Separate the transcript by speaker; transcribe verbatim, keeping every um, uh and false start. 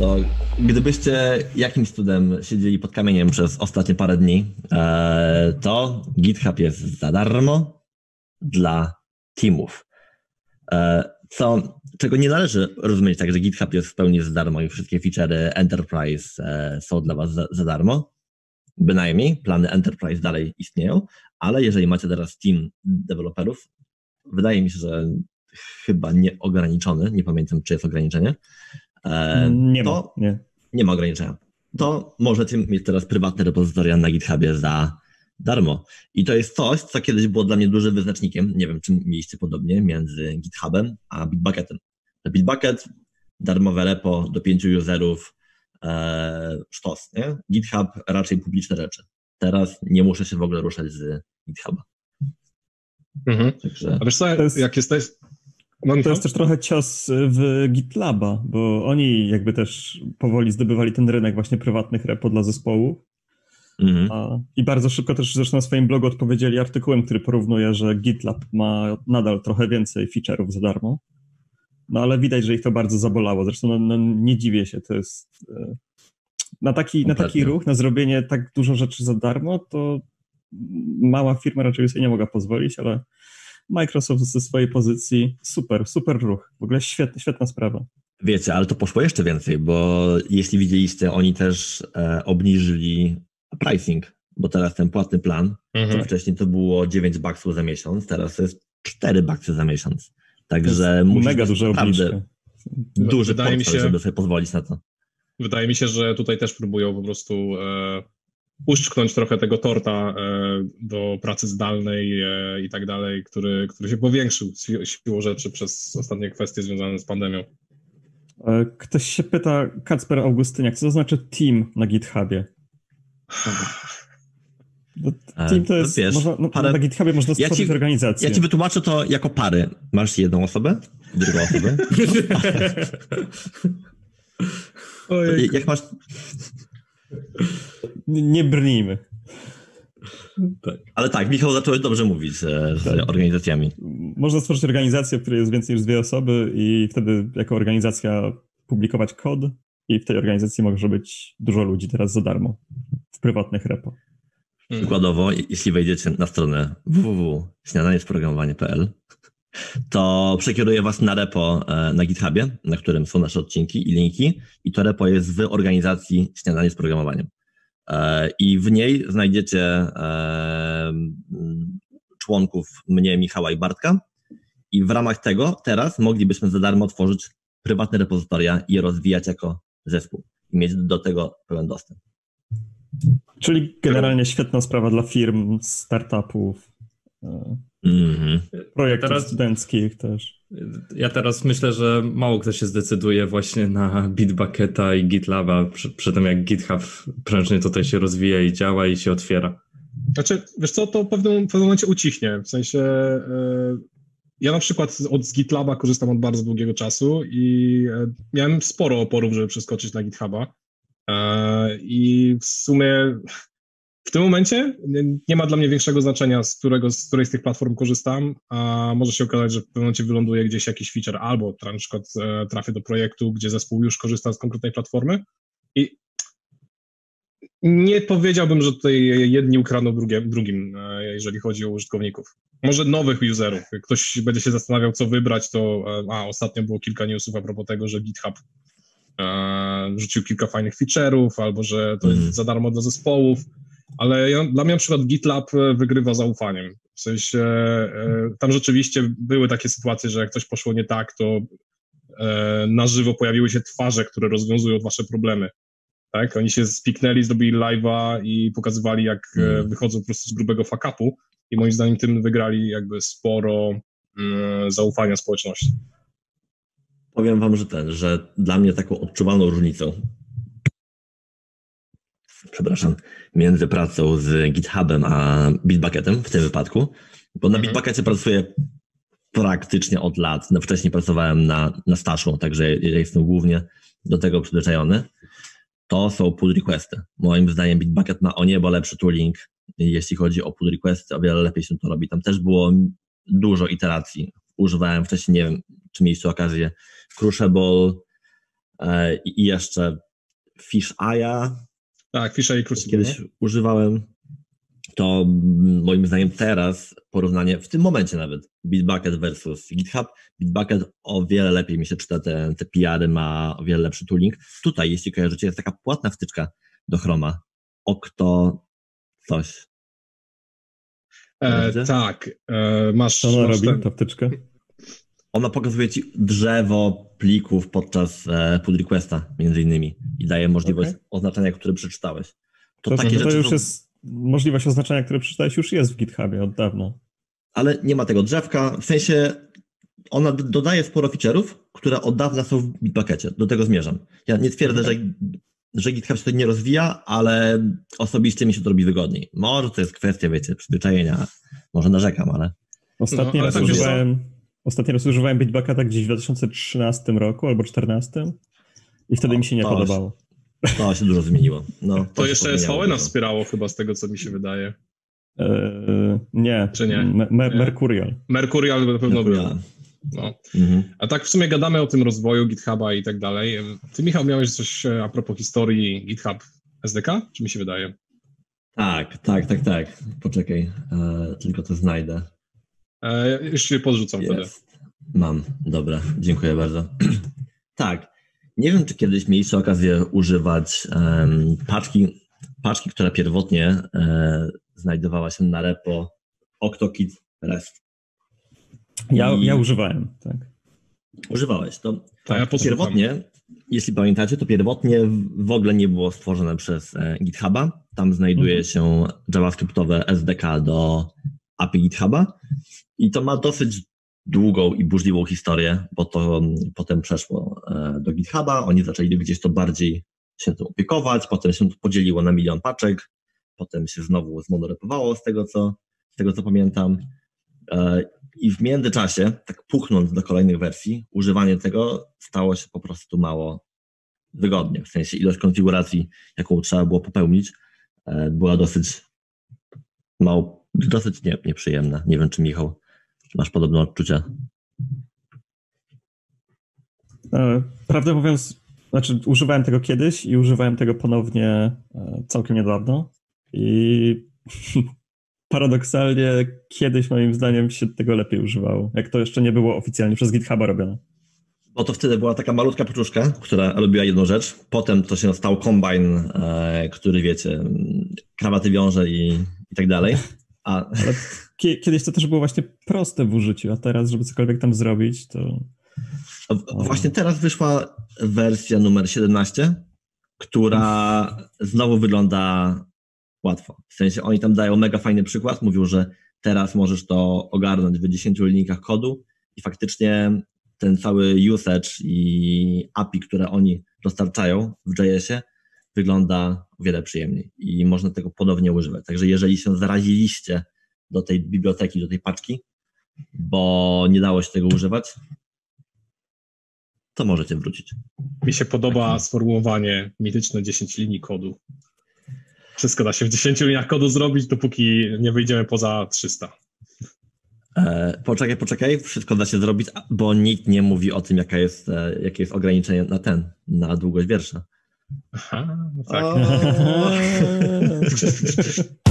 Speaker 1: To gdybyście jakimś cudem siedzieli pod kamieniem przez ostatnie parę dni, to GitHub jest za darmo dla teamów. Co, czego nie należy rozumieć tak, że GitHub jest w pełni za darmo i wszystkie feature'y Enterprise są dla was za, za darmo. Bynajmniej plany Enterprise dalej istnieją, ale jeżeli macie teraz team deweloperów, wydaje mi się, że chyba nieograniczony, nie pamiętam, czy jest ograniczenie,
Speaker 2: nie
Speaker 1: to
Speaker 2: ma, nie.
Speaker 1: nie ma ograniczenia. To możecie mieć teraz prywatne repozytoria na GitHubie za darmo. I to jest coś, co kiedyś było dla mnie dużym wyznacznikiem, nie wiem, czy mieliście podobnie, między GitHubem a Bitbucketem. Bitbucket, darmowe repo do pięciu userów, e, sztos, nie? GitHub raczej publiczne rzeczy. Teraz nie muszę się w ogóle ruszać z GitHuba.
Speaker 3: Mhm.
Speaker 1: Także...
Speaker 3: A wiesz co,
Speaker 2: to jest,
Speaker 3: jak jesteś...
Speaker 2: To jest też trochę cios w GitLaba, bo oni jakby też powoli zdobywali ten rynek właśnie prywatnych repo dla zespołów.
Speaker 1: Mhm.
Speaker 2: A, I bardzo szybko też zresztą na swoim blogu odpowiedzieli artykułem, który porównuje, że GitLab ma nadal trochę więcej feature'ów za darmo. No ale widać, że ich to bardzo zabolało. Zresztą no, no, nie dziwię się, to jest... Na taki, na taki ruch, na zrobienie tak dużo rzeczy za darmo, to mała firma raczej sobie nie mogła pozwolić, ale Microsoft ze swojej pozycji super, super ruch. W ogóle świetna, świetna sprawa.
Speaker 1: Wiecie, ale to poszło jeszcze więcej, bo jeśli widzieliście, oni też e, obniżyli pricing, bo teraz ten płatny plan, mhm. to wcześniej to było dziewięć baksów za miesiąc, teraz to jest cztery baksy za miesiąc. Także musisz
Speaker 2: mega duże obniżki.
Speaker 1: Duży portfel, mi się, żeby sobie pozwolić na to.
Speaker 3: Wydaje mi się, że tutaj też próbują po prostu e, uszczknąć trochę tego torta e, do pracy zdalnej e, i tak dalej, który, który się powiększył siłą rzeczy przez ostatnie kwestie związane z pandemią.
Speaker 2: Ktoś się pyta, Kacper Augustyniak, co to znaczy team na GitHubie? No, team to jest, wiesz, można, no, parę... na GitHubie można stworzyć ja ci, organizację.
Speaker 1: Ja ci wytłumaczę to jako pary. Masz jedną osobę, drugą osobę. Jak masz...
Speaker 2: Nie, nie brnijmy.
Speaker 1: Tak. Ale tak, Michał, zacząłeś dobrze mówić z tak. organizacjami.
Speaker 2: Można stworzyć organizację, w której jest więcej niż dwie osoby i wtedy jako organizacja publikować kod i w tej organizacji może być dużo ludzi teraz za darmo w prywatnych repo.
Speaker 1: Przykładowo, jeśli wejdziecie na stronę w w w kropka śniadaniecprogramowanie kropka p l, to przekieruje was na repo na GitHubie, na którym są nasze odcinki i linki i to repo jest w organizacji Śniadanie z Programowaniem. I w niej znajdziecie członków mnie, Michała i Bartka i w ramach tego teraz moglibyśmy za darmo tworzyć prywatne repozytoria i je rozwijać jako zespół i mieć do tego pełen dostęp.
Speaker 2: Czyli generalnie świetna sprawa dla firm, startupów, mm-hmm. projektów teraz, studenckich też.
Speaker 4: Ja teraz myślę, że mało kto się zdecyduje właśnie na Bitbucketa i GitLaba przy, przy tym jak GitHub prężnie tutaj się rozwija i działa i się otwiera.
Speaker 3: Znaczy, wiesz co, to w pewnym, w pewnym momencie ucichnie, w sensie yy, ja na przykład od z GitLaba korzystam od bardzo długiego czasu i yy, miałem sporo oporów, żeby przeskoczyć na GitHuba yy, i w sumie w tym momencie nie ma dla mnie większego znaczenia, z, którego, z której z tych platform korzystam, a może się okazać, że w pewnym momencie wyląduje gdzieś jakiś feature albo na przykład e, trafię do projektu, gdzie zespół już korzysta z konkretnej platformy i nie powiedziałbym, że tutaj jedni ukradną drugie, drugim, e, jeżeli chodzi o użytkowników. Może nowych userów. Jak ktoś będzie się zastanawiał, co wybrać, to e, a ostatnio było kilka newsów a propos tego, że GitHub e, rzucił kilka fajnych feature'ów albo że to jest za darmo dla zespołów. Ale ja, dla mnie na przykład GitLab wygrywa zaufaniem. W sensie e, tam rzeczywiście były takie sytuacje, że jak coś poszło nie tak, to e, na żywo pojawiły się twarze, które rozwiązują wasze problemy. Tak? Oni się spiknęli, zrobili live'a i pokazywali, jak mm. wychodzą po prostu z grubego fuck-upu i moim zdaniem tym wygrali jakby sporo mm, zaufania społeczności.
Speaker 1: Powiem wam, że ten, że dla mnie taką odczuwalną różnicą przepraszam, między pracą z GitHubem a Bitbucketem w tym wypadku, bo na Bitbuckecie pracuję praktycznie od lat. No, wcześniej pracowałem na, na Staszu, także ja jestem głównie do tego przyzwyczajony. To są pull requesty. Moim zdaniem Bitbucket ma o niebo lepszy tooling, jeśli chodzi o pull requesty, o wiele lepiej się to robi. Tam też było dużo iteracji. Używałem wcześniej, nie wiem, czy mieliście okazję, Crushable, e, i jeszcze Fisheye.
Speaker 3: Tak, Fisheye i Crucible.
Speaker 1: Kiedyś
Speaker 3: no.
Speaker 1: używałem. To moim zdaniem teraz porównanie, w tym momencie nawet, Bitbucket versus GitHub. Bitbucket o wiele lepiej mi się czyta te, te P R y, ma o wiele lepszy tooling. Tutaj, jeśli kojarzycie, jest taka płatna wtyczka do Chroma. Okto coś.
Speaker 3: E, tak, e, masz...
Speaker 2: Co ona
Speaker 3: masz
Speaker 2: robi,
Speaker 3: ten-
Speaker 2: ta wtyczka?
Speaker 1: Ona pokazuje ci drzewo plików podczas e, pull requesta, między innymi, i daje możliwość
Speaker 2: Okej.
Speaker 1: oznaczenia, które przeczytałeś. To,
Speaker 2: To,
Speaker 1: takie
Speaker 2: to, to
Speaker 1: rzeczy
Speaker 2: już
Speaker 1: są,
Speaker 2: jest, możliwość oznaczenia, które przeczytałeś, już jest w GitHubie od dawna.
Speaker 1: ale nie ma tego drzewka, w sensie ona d- dodaje sporo feature'ów, które od dawna są w Bitbuckecie, do tego zmierzam. Ja nie twierdzę, że, że GitHub się tutaj nie rozwija, ale osobiście mi się to robi wygodniej. Może to jest kwestia, wiecie, przyzwyczajenia, może narzekam, ale...
Speaker 2: Ostatni
Speaker 3: No, ale
Speaker 2: raz
Speaker 3: tak, wiesz co?
Speaker 2: używałem ostatni raz używałem Bitbucketa gdzieś w dwa tysiące trzynastym roku albo czternastym i wtedy
Speaker 1: O,
Speaker 2: mi się nie
Speaker 1: to
Speaker 2: podobało.
Speaker 1: To się dużo zmieniło. No,
Speaker 3: To
Speaker 1: się
Speaker 3: jeszcze
Speaker 1: pozmieniało
Speaker 3: S V N nas
Speaker 1: dużo.
Speaker 3: wspierało chyba z tego, co mi się wydaje.
Speaker 2: Eee, nie,
Speaker 3: Czy nie?
Speaker 2: Me- Me-
Speaker 3: Nie.
Speaker 2: Mercurial.
Speaker 3: Mercurial na pewno był.
Speaker 1: Ja.
Speaker 3: No.
Speaker 1: Mhm.
Speaker 3: A tak w sumie gadamy o tym rozwoju GitHuba i tak dalej. Ty, Michał, miałeś coś e, a propos historii GitHub S D K? Czy mi się wydaje?
Speaker 1: Tak, tak, tak, tak. Poczekaj, e, tylko to znajdę.
Speaker 3: E, już się podrzucam wtedy.
Speaker 1: Jest. Mam, dobra, dziękuję bardzo. Tak, nie wiem, czy kiedyś mieliście okazję używać um, paczki, paczki, która pierwotnie e, znajdowała się na repo OctoKit REST.
Speaker 2: Ja,
Speaker 1: I-
Speaker 2: ja używałem, tak.
Speaker 1: Używałeś to.
Speaker 3: A ja posłucham.
Speaker 1: Pierwotnie, jeśli pamiętacie, to pierwotnie w ogóle nie było stworzone przez e, GitHuba. Tam znajduje
Speaker 2: Mhm.
Speaker 1: się JavaScriptowe S D K do A P I GitHuba i to ma dosyć długą i burzliwą historię, bo to um, potem przeszło e, do GitHuba, oni zaczęli gdzieś to bardziej się tym opiekować, potem się to podzieliło na milion paczek, potem się znowu zmonorepowało z tego, co, z tego, co pamiętam. E, I w międzyczasie, tak puchnąc do kolejnych wersji, używanie tego stało się po prostu mało wygodnie. W sensie ilość konfiguracji, jaką trzeba było popełnić, e, była dosyć mało, dosyć nie, nieprzyjemna. Nie wiem, czy Michał, masz podobne odczucia.
Speaker 2: E, Prawdę mówiąc, znaczy używałem tego kiedyś i używałem tego ponownie e, całkiem niedawno i paradoksalnie kiedyś moim zdaniem się tego lepiej używało, jak to jeszcze nie było oficjalnie przez GitHuba robione.
Speaker 1: Bo to wtedy była taka malutka paczuszka, która robiła jedną rzecz. Potem to się stał Combine, e, który wiecie, krawaty wiąże i, i tak dalej. A
Speaker 2: Ale kie- kiedyś to też było właśnie proste w użyciu, a teraz, żeby cokolwiek tam zrobić, to...
Speaker 1: w- właśnie teraz wyszła wersja numer siedemnaście, która znowu wygląda łatwo. W sensie oni tam dają mega fajny przykład. Mówią, że teraz możesz to ogarnąć w dziesięciu linijkach kodu i faktycznie ten cały usage i A P I, które oni dostarczają w J S ie, wygląda o wiele przyjemniej i można tego ponownie używać. Także jeżeli się zaraziliście do tej biblioteki, do tej paczki, bo nie dało się tego używać, to możecie wrócić.
Speaker 3: Mi się podoba sformułowanie mityczne dziesięć linii kodu. Wszystko da się w dziesięciu liniach kodu zrobić, dopóki nie wyjdziemy poza trzysta.
Speaker 1: E, poczekaj, poczekaj, wszystko da się zrobić, a- bo nikt nie mówi o tym, jaka jest, e, jakie jest ograniczenie na ten, na długość wiersza.
Speaker 3: Aha, no tak.
Speaker 1: O!